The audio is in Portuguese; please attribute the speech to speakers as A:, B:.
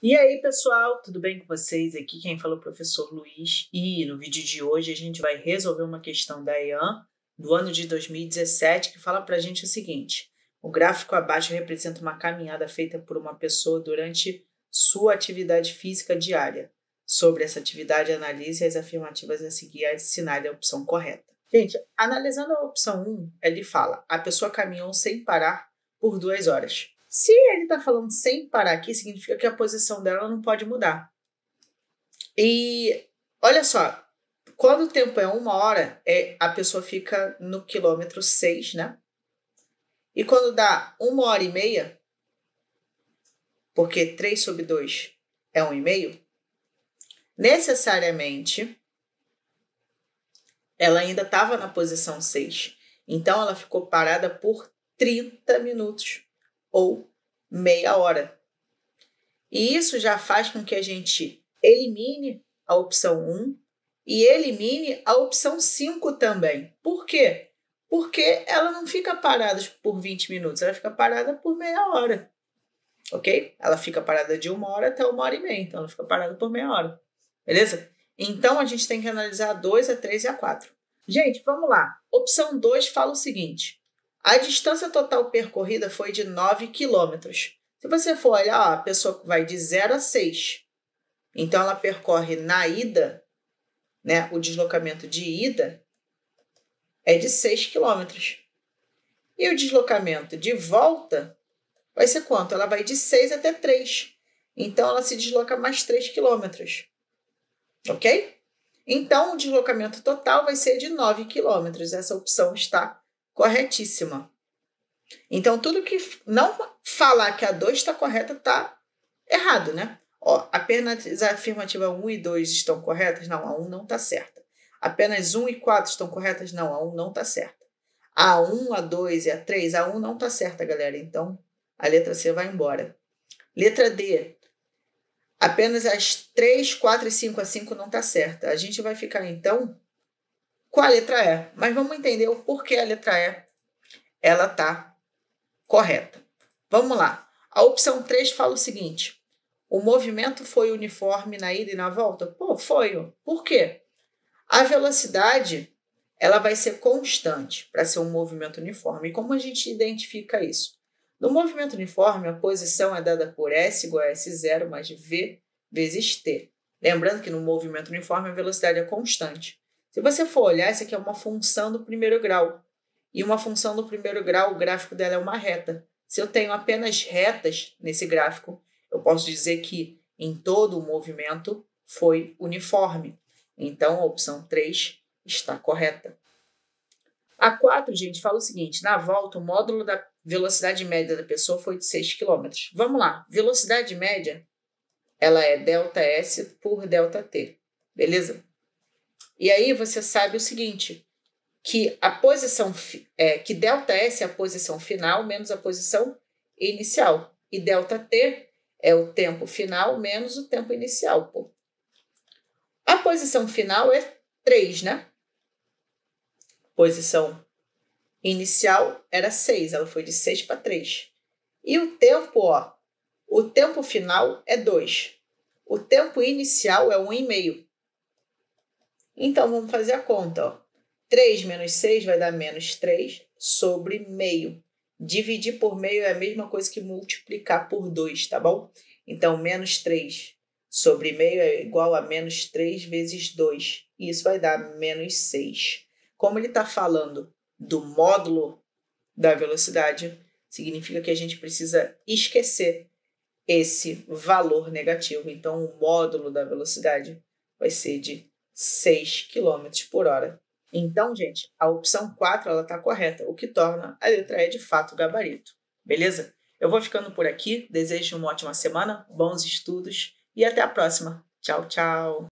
A: E aí, pessoal, tudo bem com vocês? Aqui quem fala é o professor Luiz e no vídeo de hoje a gente vai resolver uma questão da EAN do ano de 2017 que fala pra gente o seguinte: o gráfico abaixo representa uma caminhada feita por uma pessoa durante sua atividade física diária. Sobre essa atividade, analise as afirmativas a seguir e assinale a opção correta. Gente, analisando a opção 1, ele fala: a pessoa caminhou sem parar por 2 horas. Se ele está falando sem parar aqui, significa que a posição dela não pode mudar. E olha só, quando o tempo é 1 hora, a pessoa fica no quilômetro 6, né? E quando dá 1 hora e meia, porque 3 sobre 2 é 1,5, necessariamente ela ainda estava na posição 6. Então ela ficou parada por 30 minutos. Ou meia hora. E isso já faz com que a gente elimine a opção 1 e elimine a opção 5 também. Por quê? Porque ela não fica parada por 20 minutos, ela fica parada por meia hora. Ok? Ela fica parada de 1 hora até 1 hora e meia, então ela fica parada por meia hora. Beleza? Então a gente tem que analisar a 2, a 3 e a 4. Gente, vamos lá. Opção 2 fala o seguinte: a distância total percorrida foi de 9 quilômetros. Se você for olhar, ó, a pessoa vai de 0 a 6. Então, ela percorre na ida, né, o deslocamento de ida é de 6 quilômetros. E o deslocamento de volta vai ser quanto? Ela vai de 6 até 3. Então, ela se desloca mais 3 quilômetros. Ok? Então, o deslocamento total vai ser de 9 quilômetros. Essa opção está corretíssima. Então, tudo que não falar que a 2 está correta está errado, né? Ó, apenas a afirmativa 1 e 2 estão corretas? Não, a 1 não está certa. Apenas 1 e 4 estão corretas? Não, a 1 não está certa. A 1, a 2 e a 3, a 1 não está certa, galera. Então, a letra C vai embora. Letra D. Apenas as 3, 4 e 5, a 5 não está certa. A gente vai ficar, então, com a letra E. Mas vamos entender o porquê a letra E ela está correta. Vamos lá. A opção 3 fala o seguinte: o movimento foi uniforme na ida e na volta? Pô, foi. Por quê? A velocidade ela vai ser constante para ser um movimento uniforme. E como a gente identifica isso? No movimento uniforme, a posição é dada por S igual a S0 mais V vezes T. Lembrando que no movimento uniforme a velocidade é constante. Se você for olhar, essa aqui é uma função do primeiro grau. E uma função do primeiro grau, o gráfico dela é uma reta. Se eu tenho apenas retas nesse gráfico, eu posso dizer que em todo o movimento foi uniforme. Então, a opção 3 está correta. A 4, gente, fala o seguinte: na volta, o módulo da velocidade média da pessoa foi de 6 km. Vamos lá. Velocidade média, ela é ΔS por ΔT. Beleza? E aí você sabe o seguinte: que a posição que ΔS é a posição final menos a posição inicial. E ΔT é o tempo final menos o tempo inicial. Pô. A posição final é 3, né? Posição inicial era 6, ela foi de 6 para 3. E o tempo, ó, o tempo final é 2. O tempo inicial é 1,5. Então, vamos fazer a conta, ó. 3 menos 6 vai dar menos 3 sobre meio. Dividir por meio é a mesma coisa que multiplicar por 2, tá bom? Então, menos 3 sobre meio é igual a menos 3 vezes 2. E isso vai dar menos 6. Como ele está falando do módulo da velocidade, significa que a gente precisa esquecer esse valor negativo. Então, o módulo da velocidade vai ser de 6 km por hora. Então, gente, a opção 4 está correta, o que torna a letra E de fato gabarito. Beleza? Eu vou ficando por aqui, desejo uma ótima semana, bons estudos e até a próxima. Tchau, tchau!